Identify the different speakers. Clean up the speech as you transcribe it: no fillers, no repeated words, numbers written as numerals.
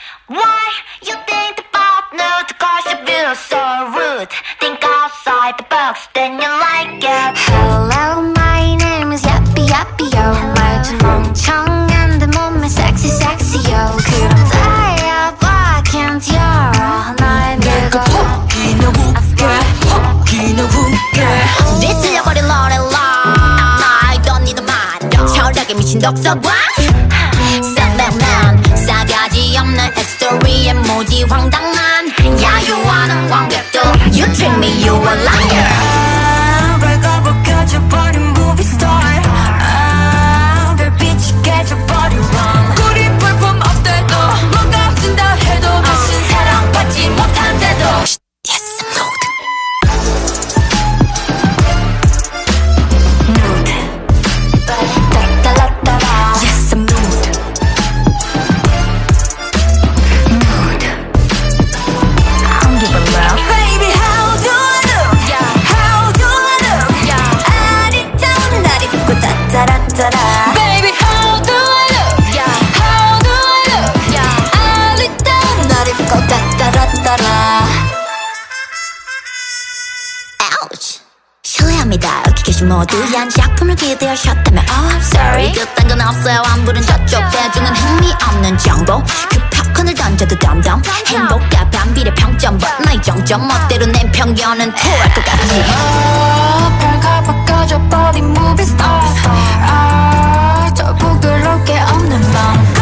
Speaker 1: Why you think about nude? Cause you feel so rude. Think outside the box, then you like it.
Speaker 2: Hello, my name is Yappy Yappy Yo. 말투 멍청한데 몸매 sexy sexy yo. 그럼 달려봐, can't 열어 날 밀고
Speaker 3: 혹기는 웃게 혹기는 웃게
Speaker 1: 뒤틀려버린 노래라 I don't need a man 철학에 미친 독서관 Setbackman 싸가지 없는 스토리에 모지 황당한 야유하는 관객도 You treat me, you a liar
Speaker 3: 발가벗겨져버린 movie star 별빛이 깨져버린 rom 우리 볼품 없대도 뭔가 준다 해도 다신 사랑받지 못한대도
Speaker 1: Yes, I'm loaded
Speaker 2: Yes, I'm nude. Nude. I don't give a love.
Speaker 3: Baby how do I look yeah how do I look yeah 아리따운 날 입고 따따라따라 Baby how do I look yeah how do I look yeah 아리따운 날 입고 따따라따라
Speaker 1: Ouch 실례합니다 여기 계신 모두 한 작품을 기대하셨다면 Oh I'm sorry 그딴 건 없어요 안 부른 저쪽 대중은 흥미없는 정보 그 팝콘을 던져도 덤덤 행복과 반비례 평점 But 나의 정점 멋대로 낸 편견은 토할 것 같지
Speaker 2: 발가벗겨져버린 movie star 더 부끄럽게 없는 맘